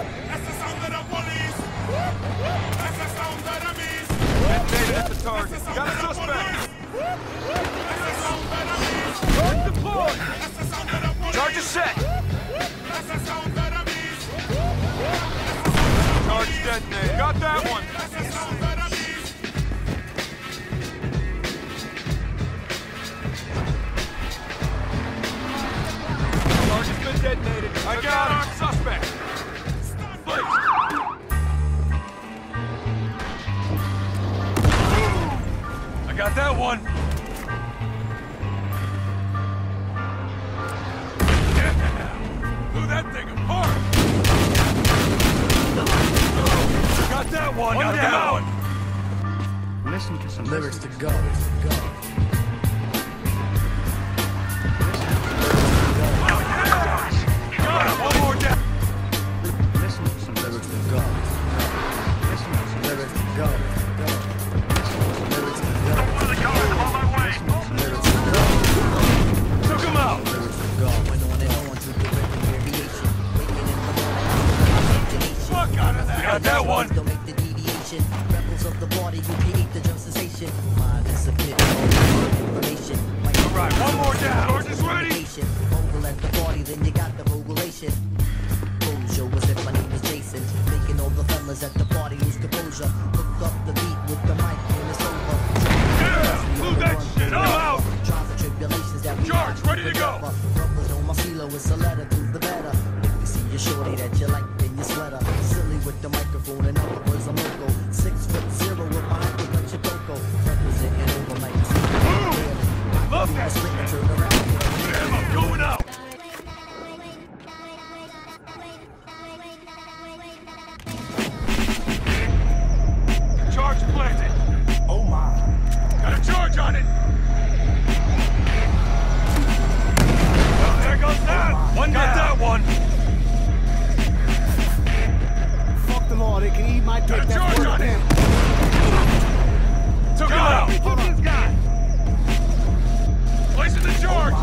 That's the sound of the police. That's the sound of the beast. Detonated at the target. Got a suspect. That's the sound of the beast. Charge deployed. That's the sound of the police. Charge is set. That's the sound of the beast. Charge detonated. Got that one. That's the sound of the beast. Charge has been detonated. I got our suspect. Please. I got that one. Blew that thing apart. Got that one. Got that one. Listen to some Lyrics to go. Got it. One more down. Listen to some lyrics to go. Listen to some Lyrics to go. Lyrics to go. Lyrics to go. Took him out. Lyrics to go. Went on and on to the rhythm variation. Waking in the morning. Fuck out of that. Got that one. Don't make the deviation. Rebels of the party who create the jump sensation. Mind is a bit of information. All right, one more down. Charge is ready. Mogul at the party, then you got the mogulation. Show as if my name was Jason. Making all the fellas at the party lose composure. Hook up the beat with the mic and it's over. Yeah, blew that shit up. Trials and tribulations that we Charge, ready to go. Brothers on my silo, it's a letter to the better. If you see your shorty that you like in your sweater. Silly with the microphone, in other words, I'm local. 6'0" with my hyper punch a coco. Representing over like Love that. turn around. Damn, I'm going out. Charge planted. Oh my. Got a charge on it. Oh, there goes that. One got that one. Fuck them all, they can eat my dick. Got a That's charge word on of it. them. Took him out. Fuck this guy. Placing the charge.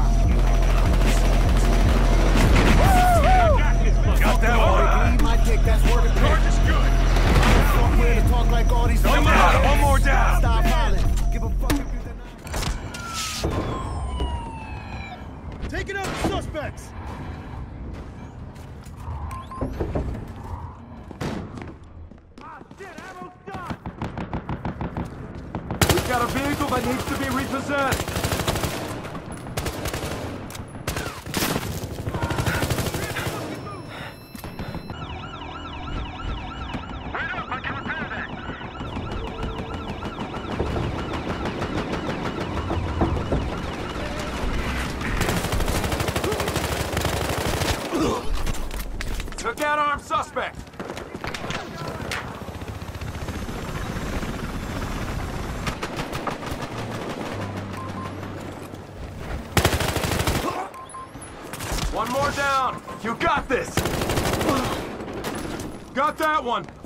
Got that They one. can eat my dick. That's word of Charge them. is good. Fuck with to talk like all these. One more. One more down. Stop hollering. Give a fuck if you deny. Taking out the suspects. We've got a vehicle that needs to be repossessed. Took out armed suspect. One more down. You got this. Got that one.